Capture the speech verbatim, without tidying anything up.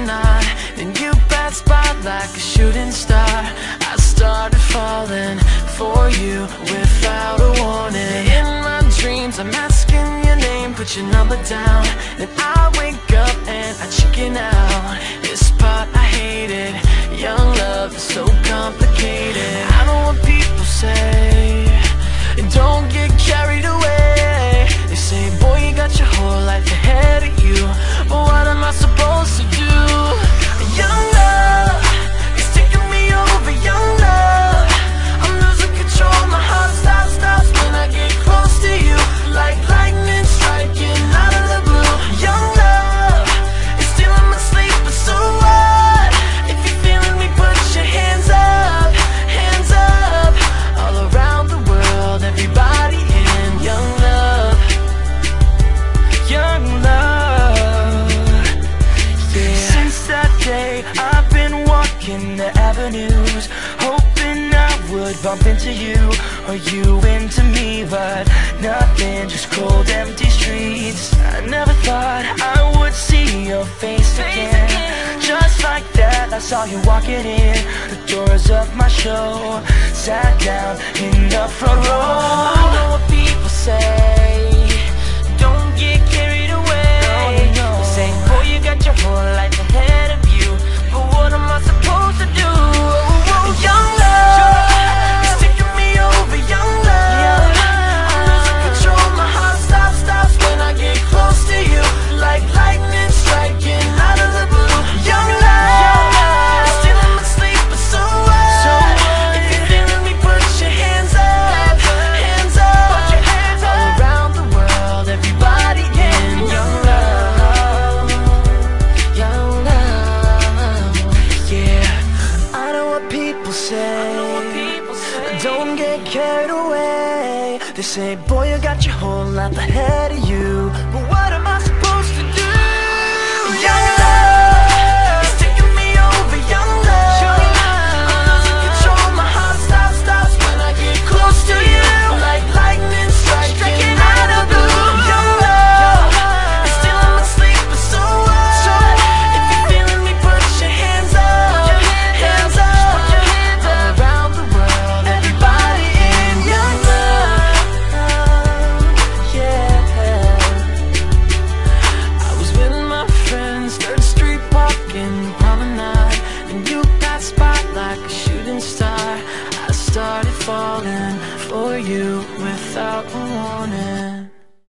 promenade, and you passed by like a shooting star. I started falling for you without a warning. In my dreams I'm asking your name, put your number down, then I wake up and I chicken out. This part I hated, young love is so complicated. I know what people say, don't get carried away. They say, boy, you got your whole life ahead of you, but what am I supposed to do? Young love is taking me over, young love. I'm losing control, my heart stops, stops when I get close to you, like lightning striking out of the blue. Young love is stealing my sleep, but so what? If you're feeling me, put your hands up, hands up. All around the world, everybody in young love, young love, yeah. Since that day, I've been walking the avenues, hoping I would bump into you, or you into me, but nothing, just cold empty streets. I never thought I would see your face again. Just like that, I saw you walking in the doors of my show, sat down in the front row. I know what people say, don't get carried away. No, no. They say, boy, you got your whole life ahead of you, but what am I supposed to do? Young love is taking me over, young love. I'm losing control, my heart stops, stops when I get close to you, like lightning striking out of the blue. Young love is stealing my sleep, but so what? If you're feeling me, put your hands up, hands up. All around the world, everybody in young love, young love, yeah. I know what people say, don't get carried away. They say, boy, you got your whole life ahead of you, but what am I supposed to do? Young love is taking me over, young love. I'm losing control, my heart stops, stops when I get close to you, like lightning striking out of the blue. Young love is stealing my sleep, but so what? If you're feeling me, put your hands up, hands up. All around the world, everybody in young love, yeah. I was with my friends, Third Street walking promenade, and you passed by like a shooting star. I started falling for you without a warning.